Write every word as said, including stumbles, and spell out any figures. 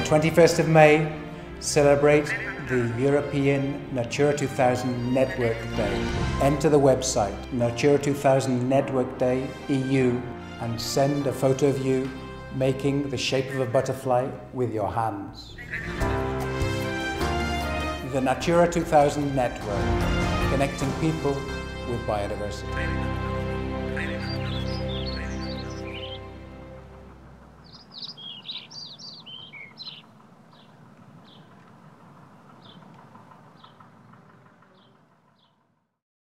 twenty-first of May, celebrate the European Natura two thousand Network Day. Enter the website Natura two thousand Network Day E U and send a photo of you making the shape of a butterfly with your hands. The Natura two thousand Network, connecting people with biodiversity.